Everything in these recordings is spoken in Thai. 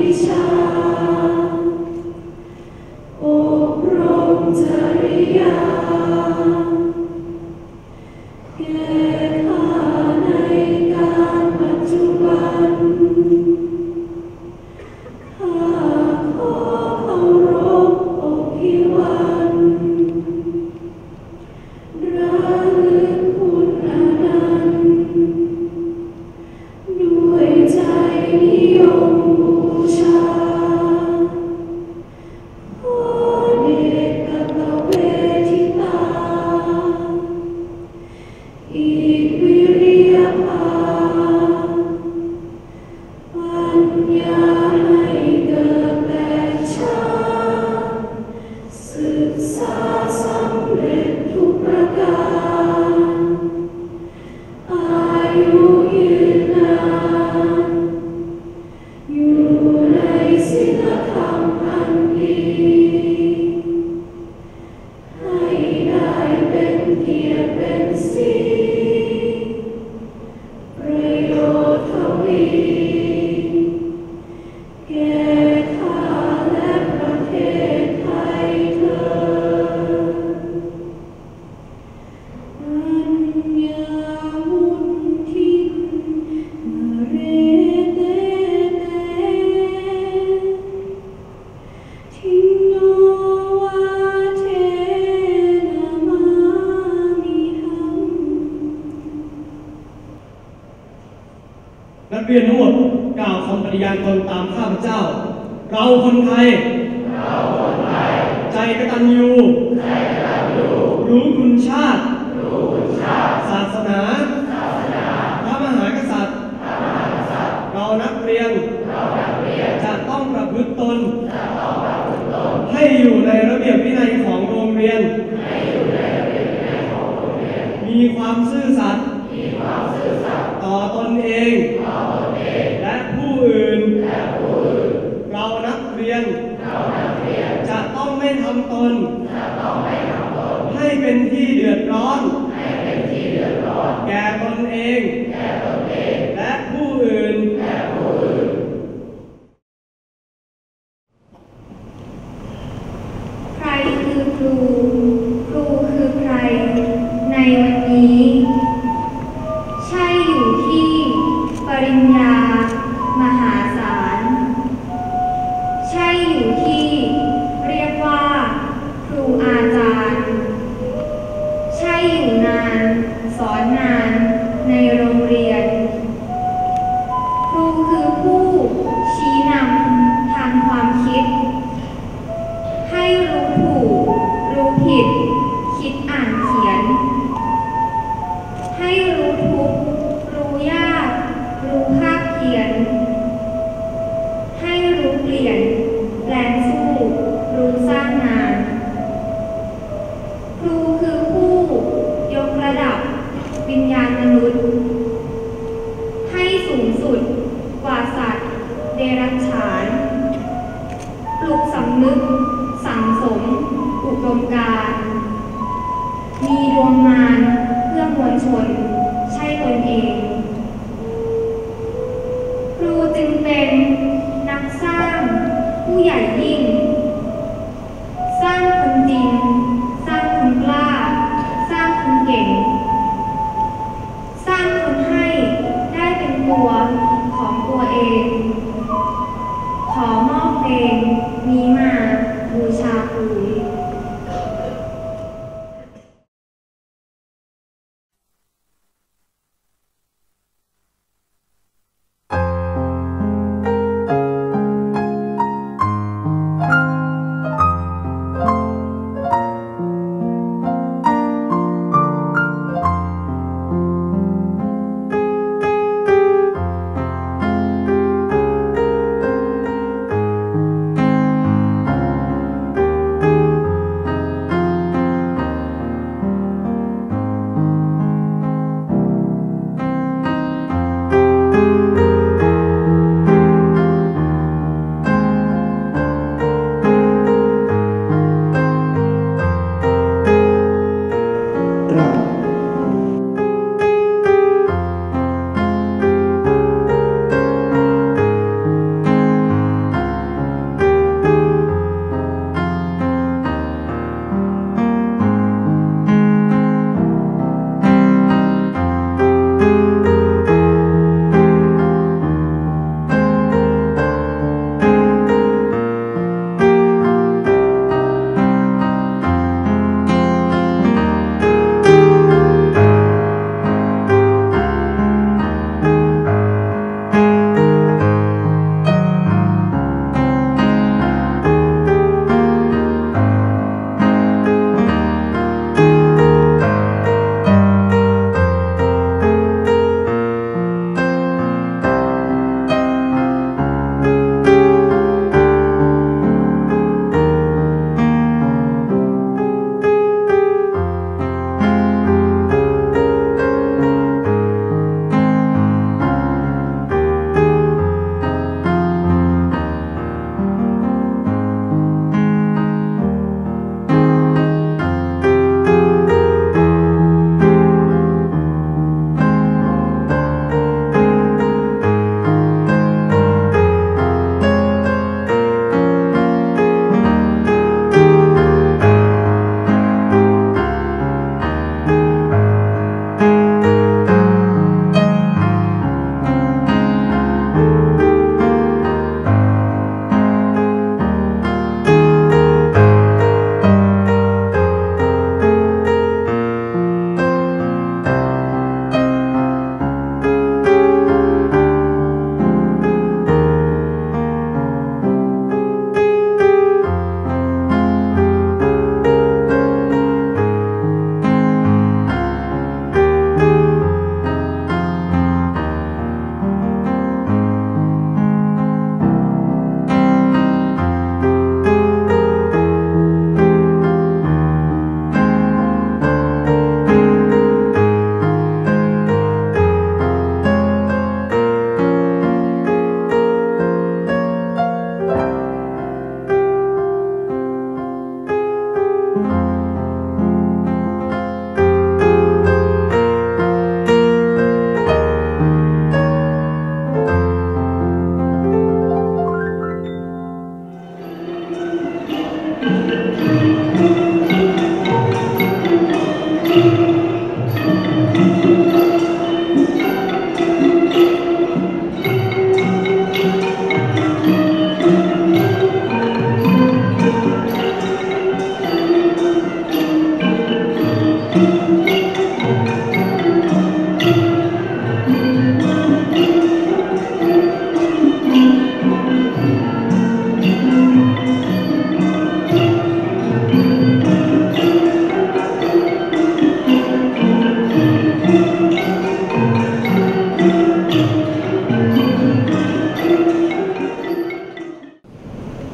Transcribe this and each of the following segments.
นักเรียนทั้งหมดกล่าวคำปฏิญาณตนตามข้าพเจ้าเราคนไทยใจกตัญญูรู้คุณชาติศาสนาพระมหากษัตริย์เรานักเรียนจะต้องประพฤติตนให้อยู่ในระเบียบวินัยของโรงเรียนมีความซื่อสัตย์ต่อตนเองและผู้อื่นเรานักเรียนจะต้องไม่ทำตนให้เป็นที่เดือดร้อนแก่ตนเองและผู้อื่นใครคือครูคือใครในวันนี้ใช่อยู่ที่ปริญญามหาศาลใช่อยู่ที่เรียกว่าครูอาจารย์ใช่อยู่นานสอนนานในโรงเรียนครูคือผู้ชี้นำทางความคิดให้รู้ถูกรู้ผิดคิดอ่านเขียนให้รู้ทุกข์รู้ยากรู้ภาคเขียนให้รู้เปลี่ยนแปลงสู้รู้สร้างงานครูคือผู้ยกระดับวิญญาณมนุษย์ให้สูงสุดกว่าสัตว์เดรัจฉานปลุกสำนึกสั่งสมอุดมการณ์มีดวงงานเพื่อมวลชนใช่ตนเองครูจึงเป็นนักสร้างผู้ใหญ่ยิ่งสร้างคนจริงสร้างคนกล้าสร้างคนเก่งสร้างคนให้ได้เป็นตัวของตัวเองขอมอบเพลงนี้มาบูชาครู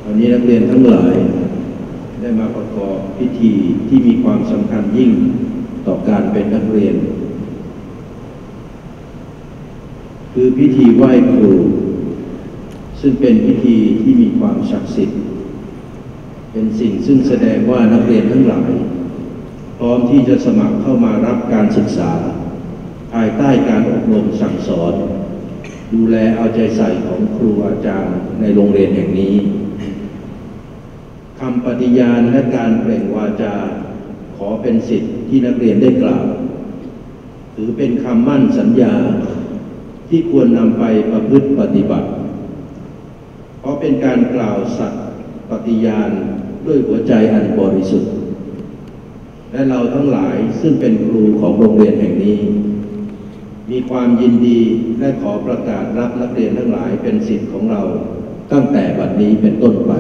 วันนี้นักเรียนทั้งหลายได้มาประกอบพิธีที่มีความสำคัญยิ่งต่อการเป็นนักเรียนคือพิธีไหว้ครูซึ่งเป็นพิธีที่มีความศักดิ์สิทธิ์เป็นสิ่งซึ่งแสดงว่านักเรียนทั้งหลายพร้อมที่จะสมัครเข้ามารับการศึกษาภายใต้การอบรมสั่งสอนดูแลเอาใจใส่ของครูอาจารย์ในโรงเรียนแห่งนี้คำปฏิญาณและการเปล่งวาจาขอเป็นสิทธิ์ที่นักเรียนได้กล่าวถือเป็นคำมั่นสัญญาที่ควรนำไปประพฤติปฏิบัติเพราะเป็นการกล่าวสัตย์ปฏิญาณด้วยหัวใจอันบริสุทธิ์และเราทั้งหลายซึ่งเป็นครูของโรงเรียนแห่งนี้มีความยินดีและขอประกาศรับนักเรียนทั้งหลายเป็นศิษย์ของเราตั้งแต่บัดนี้เป็นต้นไป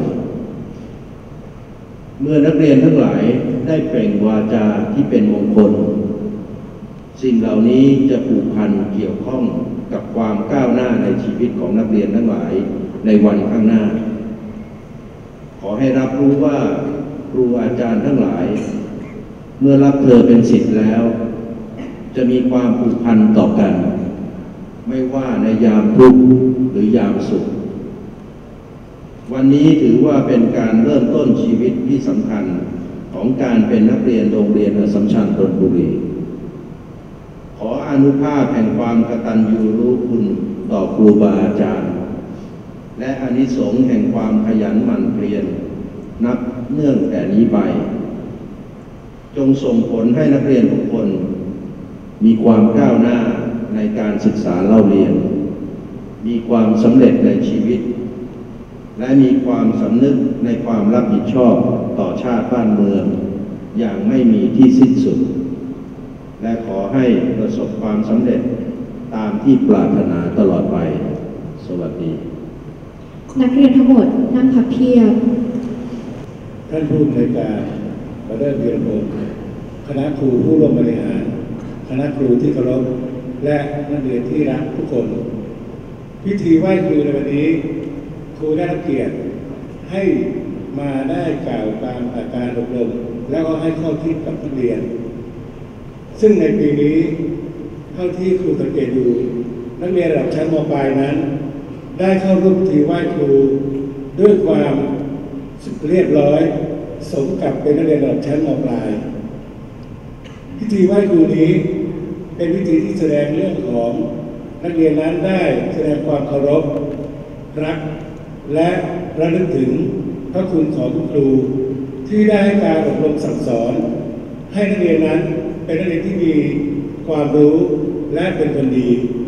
เมื่อนักเรียนทั้งหลายได้เปล่งวาจาที่เป็นมงคลสิ่งเหล่านี้จะผูกพันเกี่ยวข้องกับความก้าวหน้าในชีวิตของนักเรียนทั้งหลายในวันข้างหน้าขอให้รับรู้ว่าครูอาจารย์ทั้งหลายเมื่อรับเธอเป็นศิษย์แล้วจะมีความผูกพันต่อกันไม่ว่าในยามทุกข์หรือยามสุขวันนี้ถือว่าเป็นการเริ่มต้นชีวิตที่สำคัญของการเป็นนักเรียนโรงเรียนอัสสัมชัญธนบุรีขออานุภาพแห่งความกตัญญูรู้คุณต่อครูบาอาจารย์และอานิสงส์แห่งความขยันหมั่นเพียรนับเนื่องแต่นี้ไปจงส่งผลให้นักเรียนทุกคนมีความก้าวหน้าในการศึกษาเล่าเรียนมีความสำเร็จในชีวิตและมีความสำนึกในความรับผิดชอบต่อชาติบ้านเมืองอย่างไม่มีที่สิ้นสุดและขอให้ประสบความสำเร็จตามที่ปรารถนาตลอดไปสวัสดีนักเรียนทั้งหมดนั่งพับเพียบท่านผู้อำนวยการมาเริ่มเรียนพงศ์คณะครูผู้ร่วมบริหารคณะครูที่เคารพและนักเรียนที่รักทุกคนพิธีไหว้ครูในวันนี้ครูได้รับเกียรติให้มาได้กล่าวการอบรมแล้วก็ให้ข้อคิดกับนักเรียนซึ่งในปีนี้เท่าที่ครูสังเกตดูนักเรียนระดับชั้นม.ปลายนั้นได้เข้าร่วมพิธีไหว้ครูด้วยความเรียบร้อยสมกับเป็นนักเรียนระดับชั้นม.ปลายพิธีไหว้ครูนี้เป็นพิธีที่แสดงเรื่องของนักเรียนนั้นได้แสดงความเคารพรักและระลึกถึงพระคุณของคุณครูที่ได้ให้การอบรมสั่งสอนให้นักเรียนนั้นเป็นนักเรียนที่มีความรู้และเป็นคนดี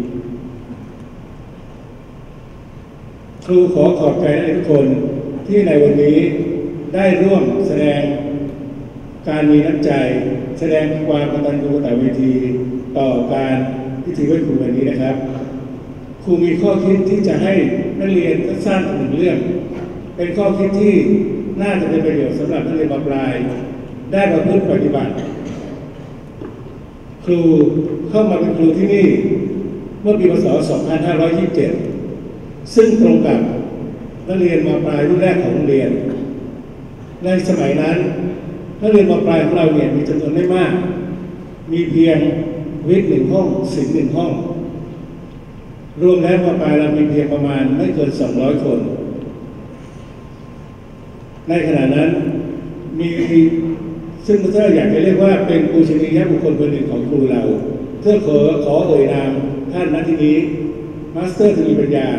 ครูขอขอบใจนักเรียนทุกคนที่ในวันนี้ได้ร่วมแสดงการมีน้ำใจแสดงความกตัญญูต่อเวทีต่อการพิธีไหว้ครูวันนี้นะครับครูมีข้อคิดที่จะให้นักเรียนสั้นๆหนึ่งเรื่องเป็นข้อคิดที่น่าจะเป็นประโยชน์สำหรับนักเรียนม.ปลายได้ประพฤติปฏิบัติครูเข้ามาเป็นครูที่นี่เมื่อปีพ.ศ. 2527ซึ่งตรงกับนักเรียนม.ปลายรุ่นแรกของโรงเรียนในสมัยนั้นนักเรียนม.ปลายของเราเนี่ยมีจำนวนไม่มากมีเพียงวิทย์1 ห้องศิลป์1 ห้องรวมแล้วม.ปลายเรามีเพียงประมาณไม่เกิน200 คนในขณะนั้นมีซึ่งถ้าอยากจะเรียกว่าเป็นปูชนียบุคคลคนหนึ่งของครูเราเพื่อขอเอ่ยนามท่านณที่นี้มาสเตอร์ทวีปัญญา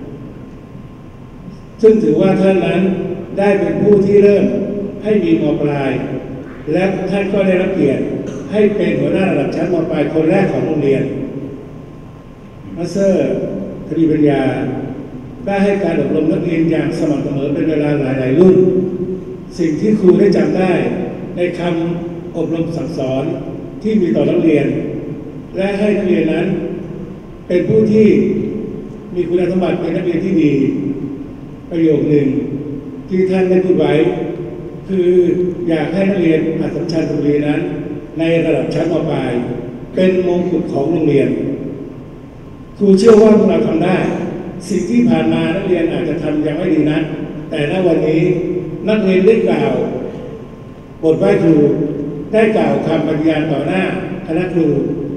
ซึ่งถือว่าท่านนั้นได้เป็นผู้ที่เริ่มให้มีม.ปลายและท่านก็ได้รับเกียรติให้เป็นหัวหน้าระดับชั้นม.ปลายคนแรกของโรงเรียนมาสเตอร์ทวีปัญญาได้ให้การอบรมนักเรียนอย่างสม่ำเสมอเป็นเวลาหลายรุ่นสิ่งที่ครูได้จำได้ในคำอบรมสั่งสอนที่มีต่อนักเรียนและให้นักเรียนนั้นเป็นผู้ที่มีคุณสมบัติเป็นนักเรียนที่ดีประโยคหนึ่งที่ท่านได้พูดไว้คืออยากให้นักเรียนอัสสัมชัญธนบุรีนั้นในระดับชั้นม.ปลายเป็นมงกุฎของโรงเรียนครูเชื่อว่าพวกเราทำได้สิ่งที่ผ่านมานักเรียนอาจจะทำยังไม่ดีนักแต่ณวันนี้นักเรียนได้กล่าวบทไหว้ครูได้กล่าวคำปฏิญาณต่อหน้าคณะครู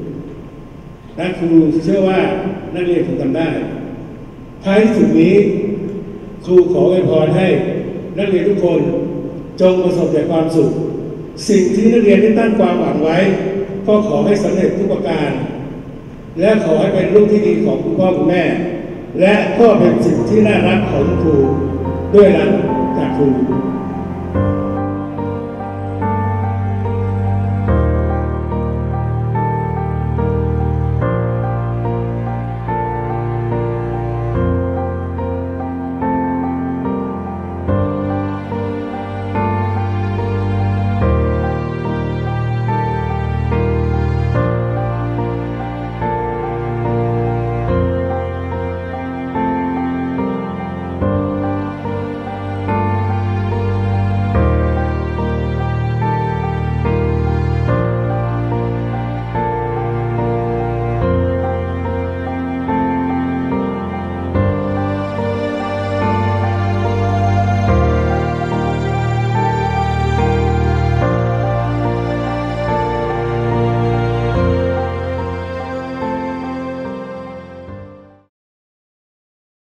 เชื่อว่านักเรียนคงทำได้ท้ายที่สุดนี้ครูขออวยพรให้นักเรียนทุกคนจงประสบแต่ความสุขสิ่งที่นักเรียนได้ตั้งความหวังไว้ก็ขอให้สำเร็จทุกประการและขอให้เป็นลูกที่ดีของคุณพ่อคุณแม่และก็เป็นสิ่งที่น่ารักของครูด้วยรักจากครู